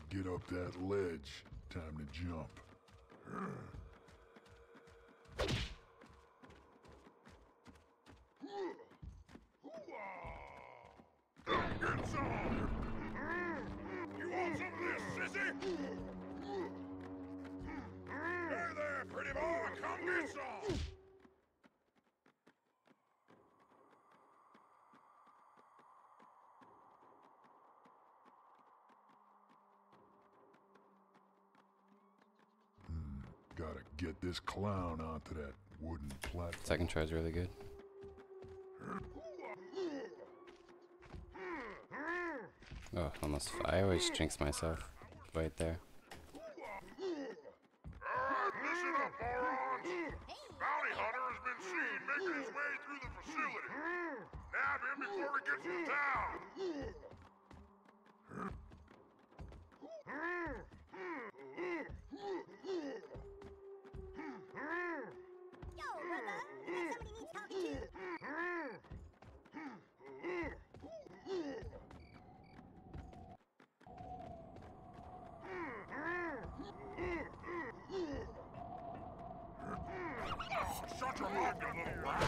Get up that ledge. Time to jump. Get some! You want some of this, sissy? Hey there, pretty boy, come get some! Gotta get this clown onto that wooden platform. Second try is really good. Oh, almost. I always jinx myself right there. Listen up, morons! Bounty hunter has been seen making his way through the facility. Nab him before he gets to town! Yo, brother! Somebody needs talking to. Shut your mouth, you little rat!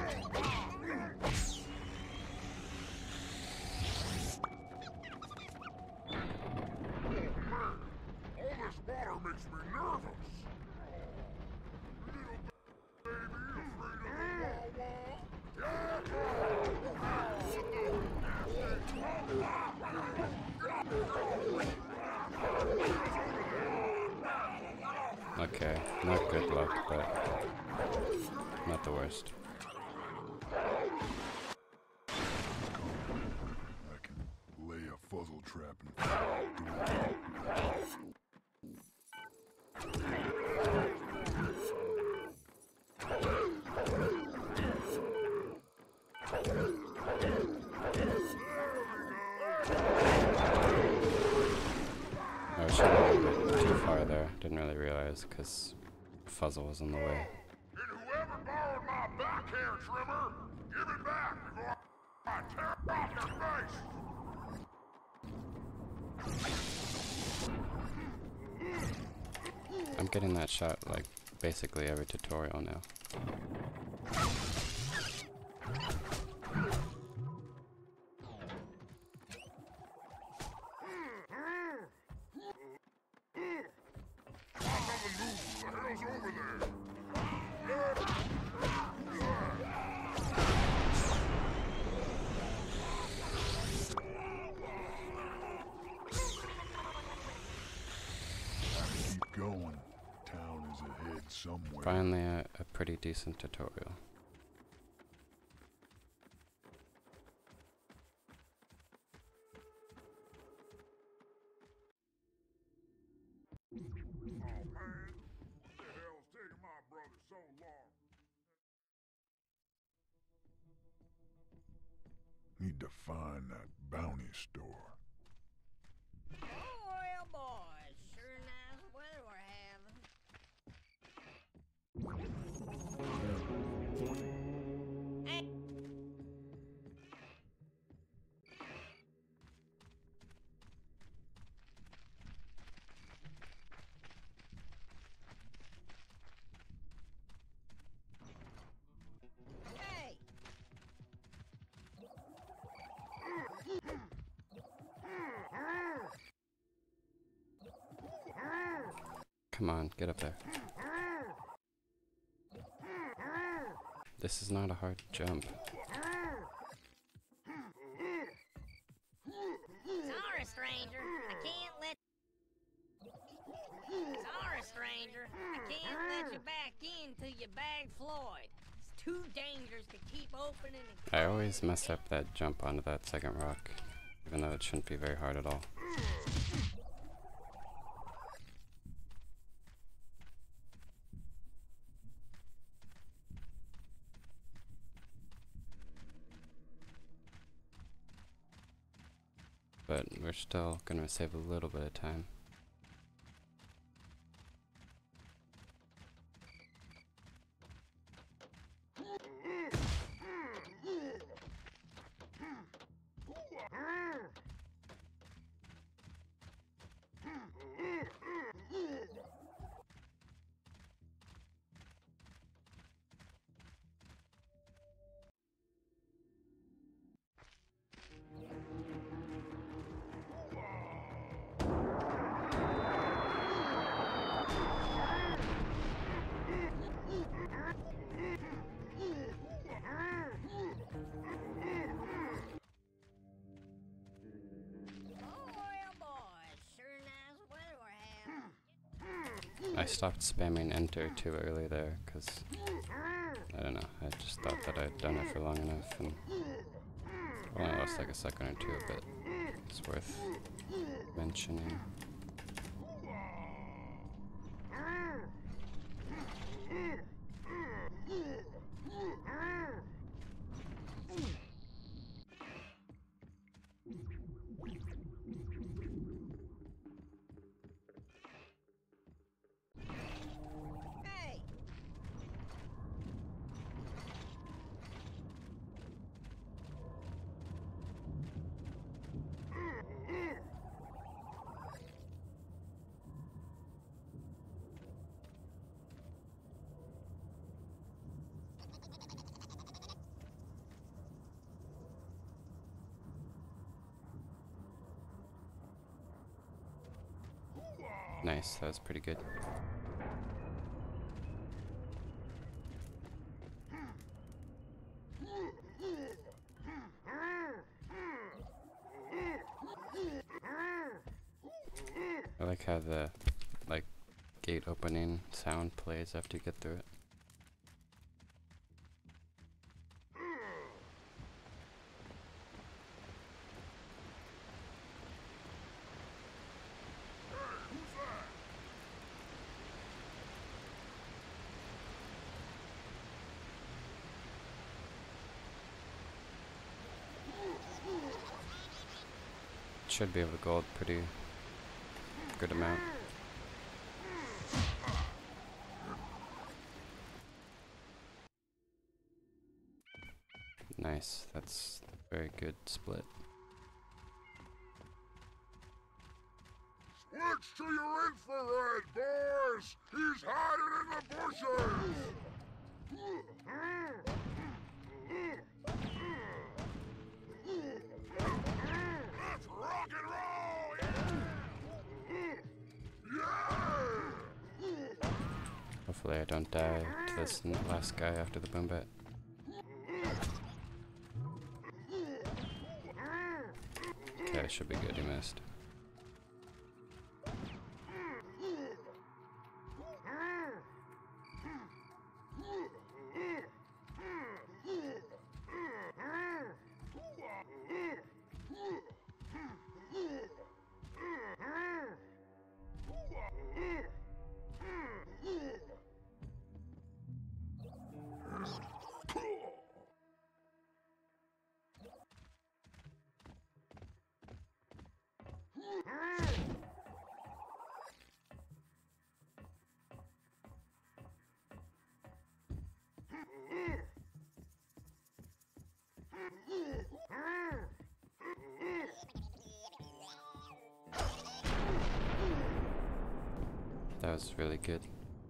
All this water makes me nervous. Little baby afraid of the Okay, not good luck, but not the worst. I can lay a fuzzle trap and fall through it. I was shooting a little bit too far there. Didn't really realize because Fuzzle was in the way. And whoever borrowed my back hair trimmer, give it back before I tear off your face! I'm getting that shot like basically every tutorial now. Keep going. Town is ahead somewhere. Finally a pretty decent tutorial. Oh man, what the hell's taking my brother so long? Need to find that bounty store. Oh, well, boys. Sure nice weather we're having. Hey. Hey. Come on, get up there. This is not a hard jump. Sorry, stranger. I can't let. Sorry, stranger. I can't let you back in till you bag Floyd. It's too dangerous to keep opening and. I always mess up that jump onto that second rock, even though it shouldn't be very hard at all. But we're still gonna save a little bit of time. I stopped spamming enter too early there, because, I don't know, I just thought that I'd done it for long enough, and only lost like a second or two, but it's worth mentioning. Hey! Nice, that was pretty good. I like how the, like, gate opening sound plays after you get through it. Should be able to gold pretty good amount. Nice, that's a very good split. Switch to your infrared, boys! He's hiding in the bushes! Let's rock and roll! Yeah! Hopefully I don't die to this last guy after the boom bat. Okay, should be good, he missed. That was really good.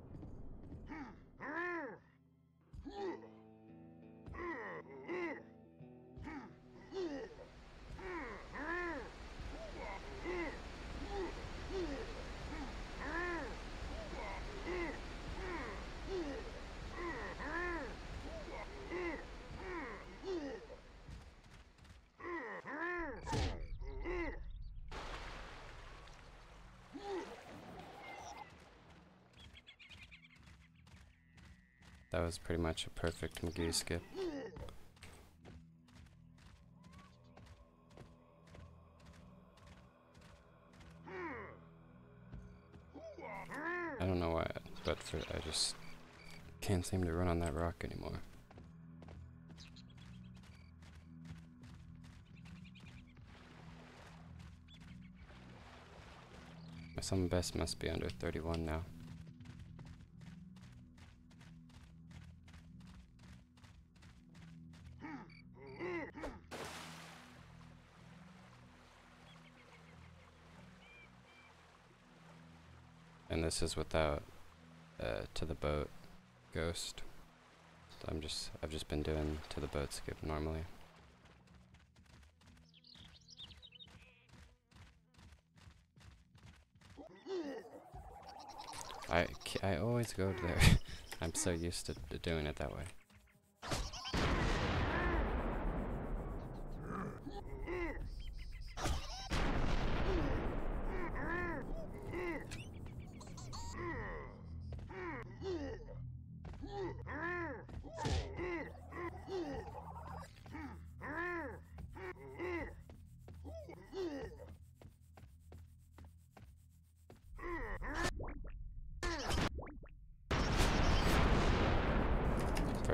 That was pretty much a perfect McGee skip. I don't know why, but I just can't seem to run on that rock anymore. My summon best must be under 31 now. And this is without to the boat ghost. So I've just been doing to the boat skip normally. I always go there. I'm so used to doing it that way.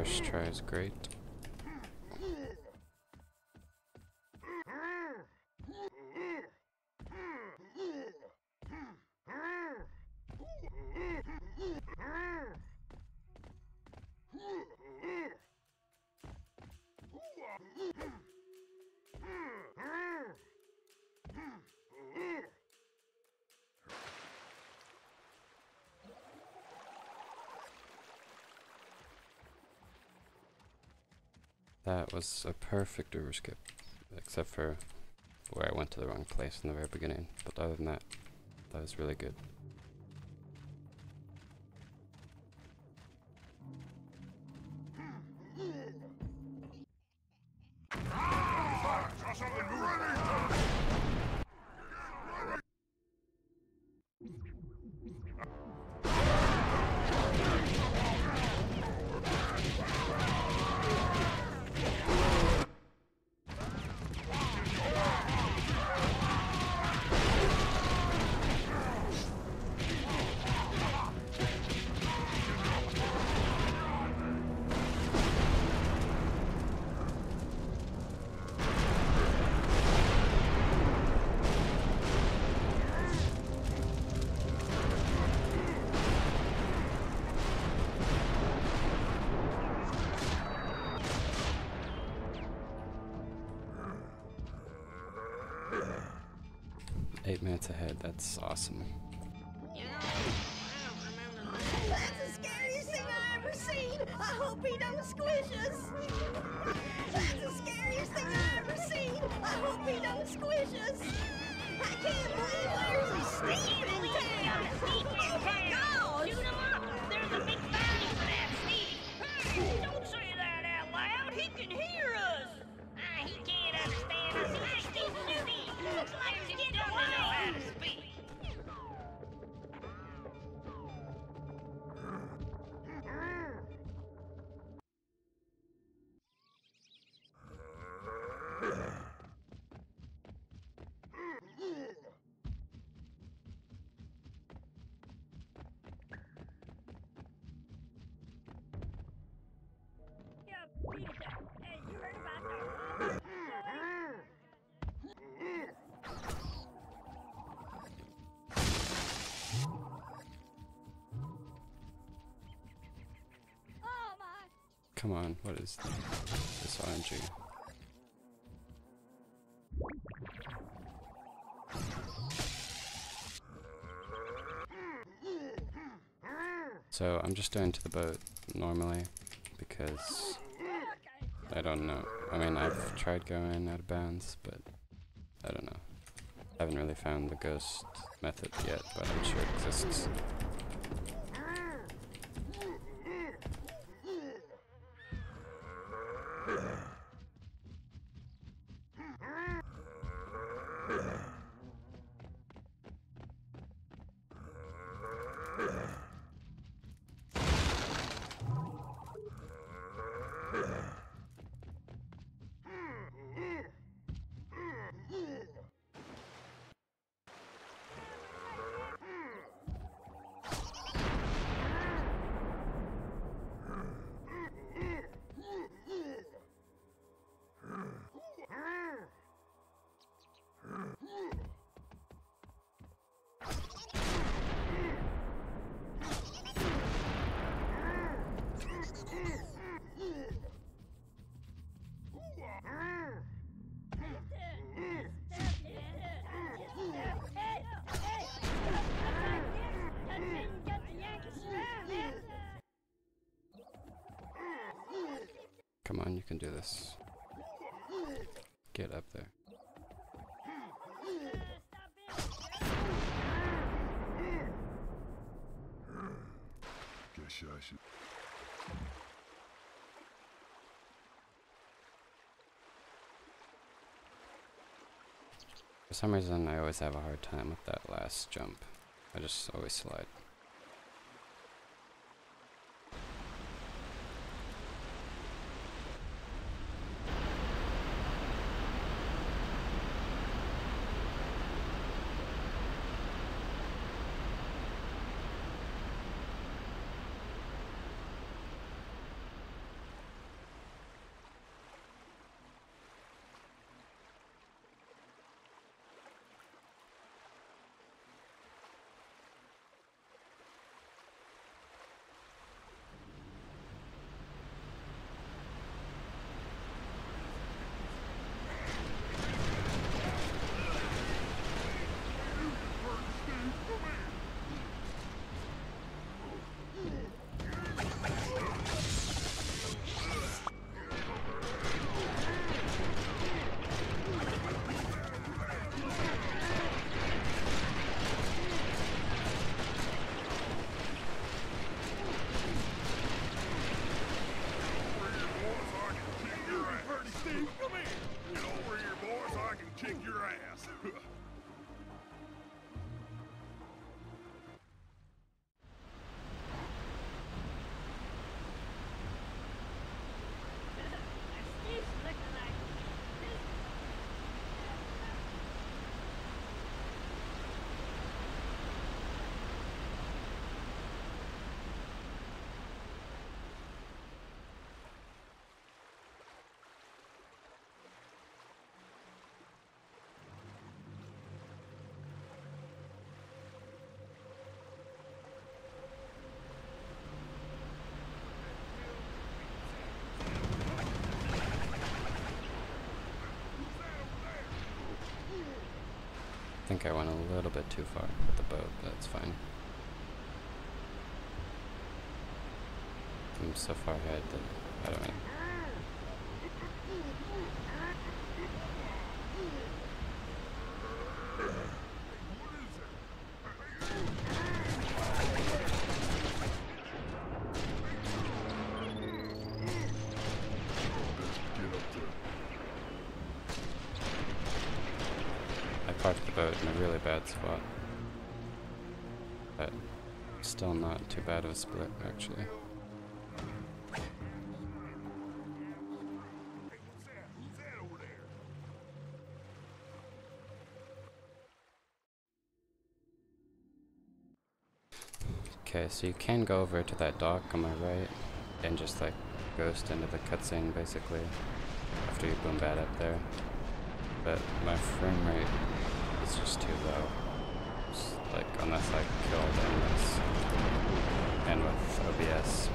first try is great. That was a perfect river skip, except for where I went to the wrong place in the very beginning. But other than that, that was really good. Saw something moving. Eight minutes ahead, that's awesome. You know, I don't remember that. That's the scariest thing I ever seen. I hope he don't squish us. That's the scariest thing I ever seen. I hope he don't squish us. I can't believe there's a Steve in town. Oh my gosh. Shoot him up! There's a big bounty for that Steve! Hey, don't say that out loud! He can hear us! He can't understand us! He's too snooty! Looks like he's getting away! Know how to speak! Hey, you heard about that? Oh my. Come on, what is this RNG? So I'm just going to the boat normally because I don't know. I mean, I've tried going out of bounds, but I don't know. I haven't really found the ghost method yet, but I'm sure it exists. Come on, you can do this. Get up there. Guess I should. For some reason, I always have a hard time with that last jump. I just always slide. I think I went a little bit too far with the boat, but it's fine. I'm so far ahead that I don't know. I parked the boat in a really bad spot, but still not too bad of a split actually. Okay, so you can go over to that dock on my right and just like ghost into the cutscene basically after you boom bat up there. But my frame rate is just too low. Just, like unless I killed enemies and with OBS.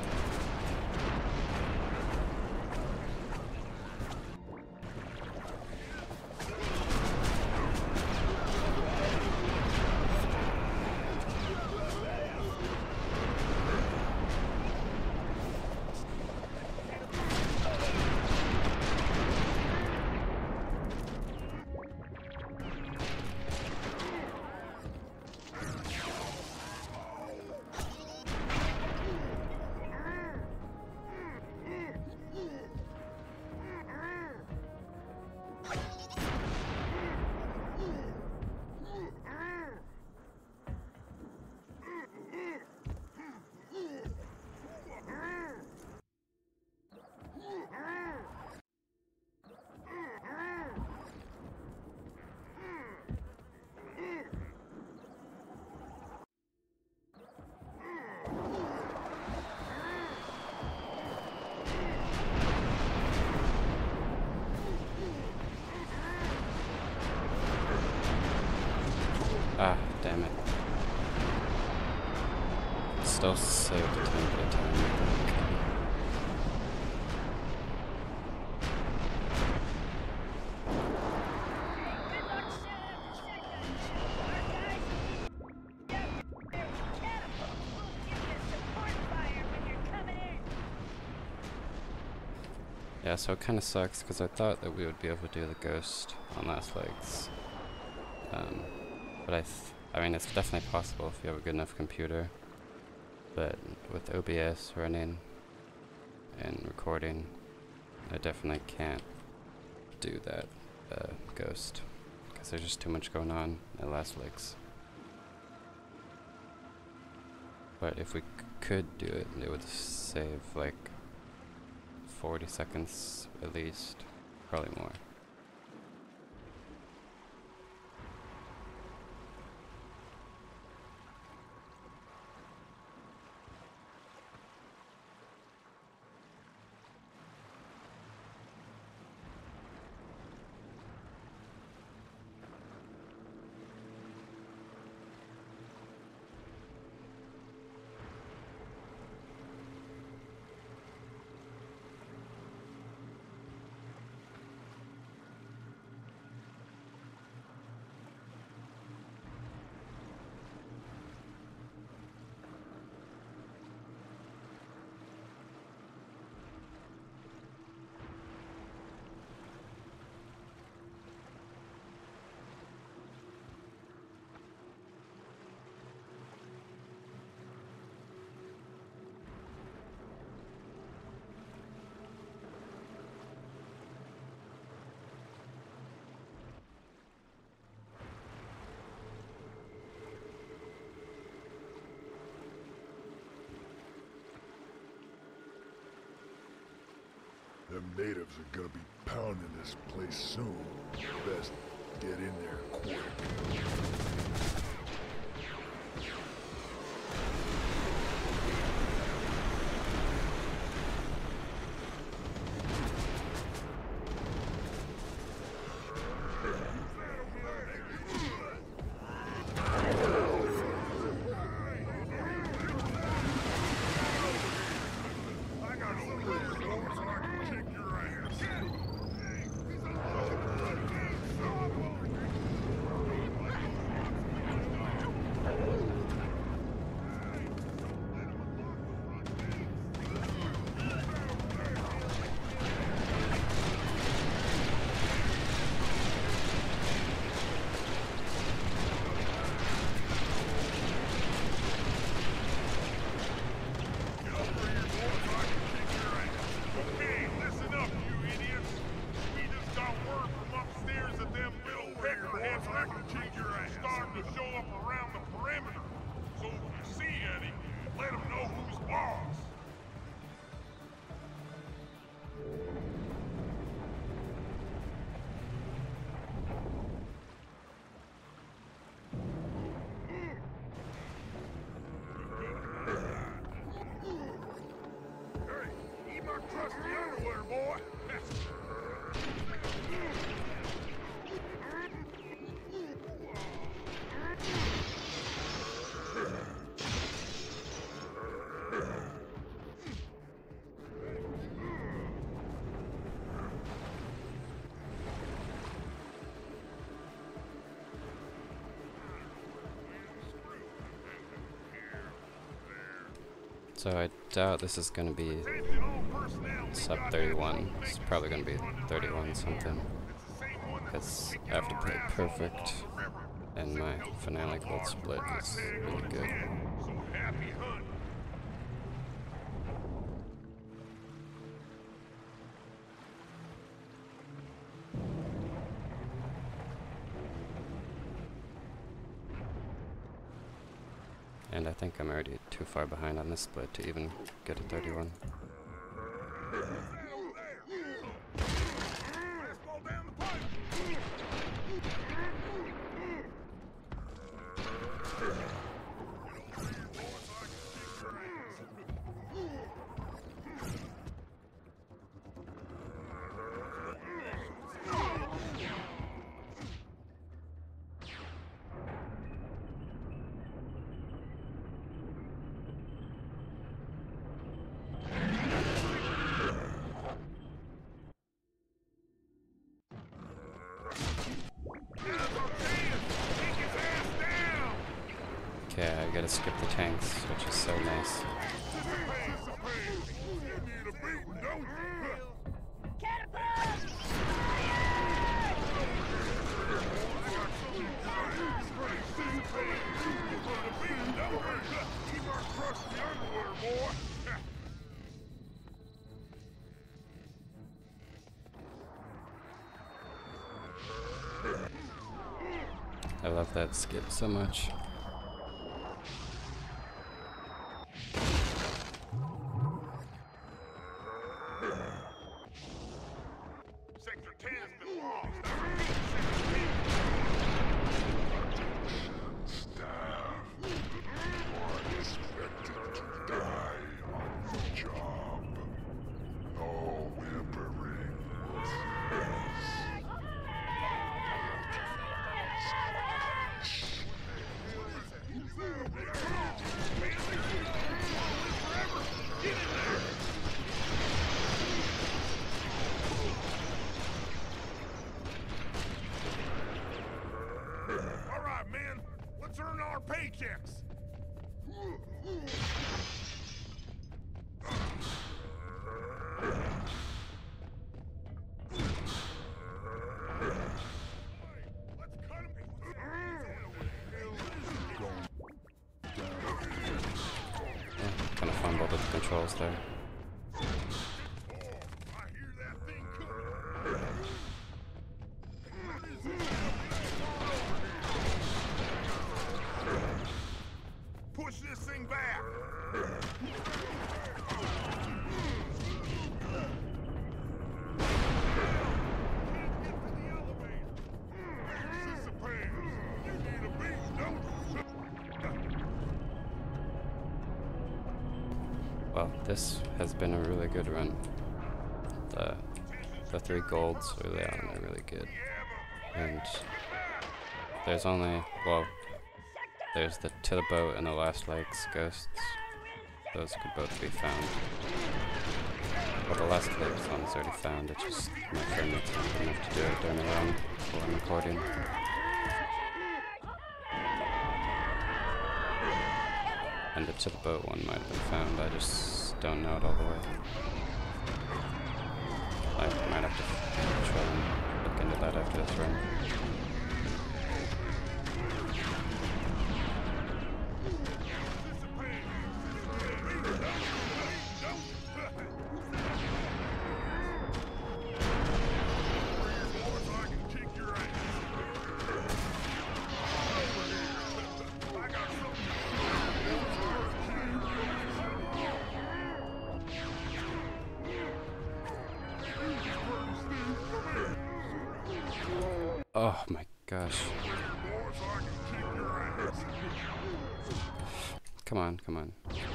Ah, damn it. Still saved a tiny bit of time, I think. Yeah, so it kind of sucks because I thought that we would be able to do the ghost on last legs. But I mean, it's definitely possible if you have a good enough computer. But with OBS running and recording, I definitely can't do that ghost because there's just too much going on at last legs. But if we could do it, it would save like 40 seconds at least, probably more. Them natives are gonna be pounding this place soon. Best get in there quick. So I doubt this is gonna be sub 31. It's probably gonna be 31 something. Because I have to play perfect, and my finale gold split is really good. So happy hunting. And I think I'm already too far behind on this split to even get a 31. Fastball down the pipe. Okay, I gotta skip the tanks, which is so nice. I love that skip so much. Sector 10 has been lost. Staff, you are expected to die on the job. No whimpering. All right, men. Let's earn our paychecks. Let's cut him. Yeah, kind of fumbled with the controls there. I hear that thing coming. Push this thing back. Well, this has been a really good run. The 3 golds early on are really good. And there's only, well, there's the To the Boat and the Last Lakes ghosts. Those could both be found. Well, the Last Lakes one is already found. It's just my friend that's not good enough to do it during the run while I'm recording. And the To the Boat one might have been found. I just don't know it all the way. I might have to try and look into that after this run. Oh my gosh. Come on, come on.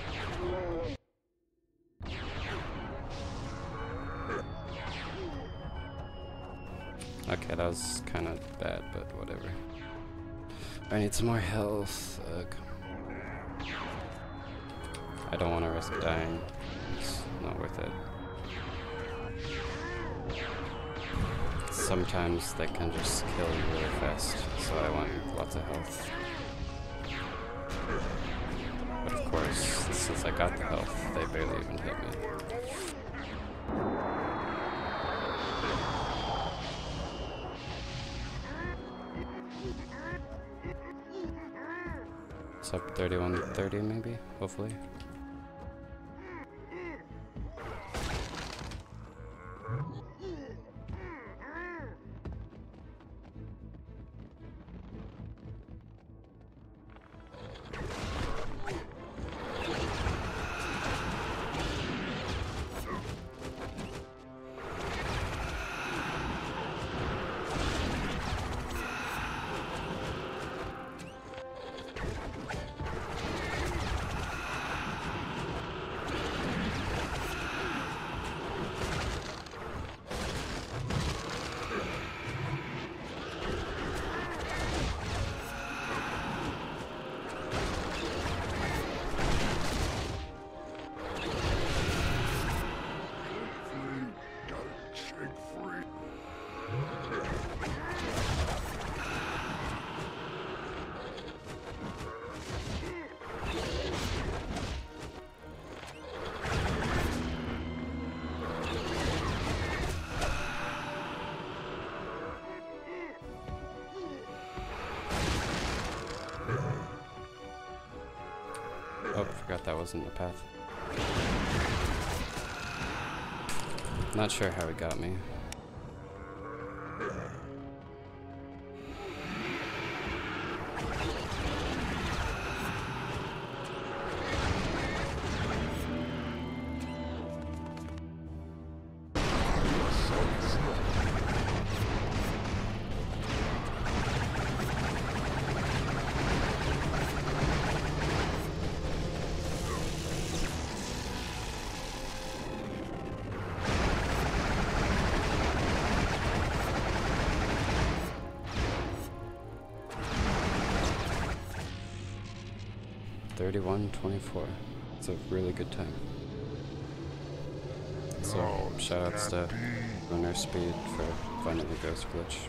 Okay, that was kind of bad, but whatever. I need some more health. Ugh. I don't want to risk dying. It's not worth it. Sometimes they can just kill you really fast, so I want lots of health. But of course, it's since I got the health, they barely even hit me. It's up 31-30 maybe, hopefully. Oh, forgot that wasn't the path. Not sure how he got me. (31:24). It's a really good time. So, shoutouts to Runner Speed for finding the ghost glitch.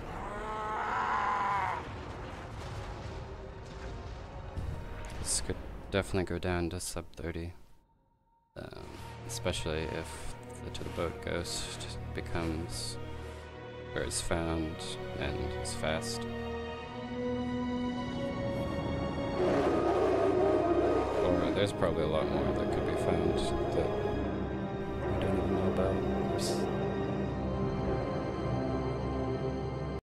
This could definitely go down to sub 30. Especially if the To the Boat ghost becomes, or is found and is fast. There's probably a lot more that could be found that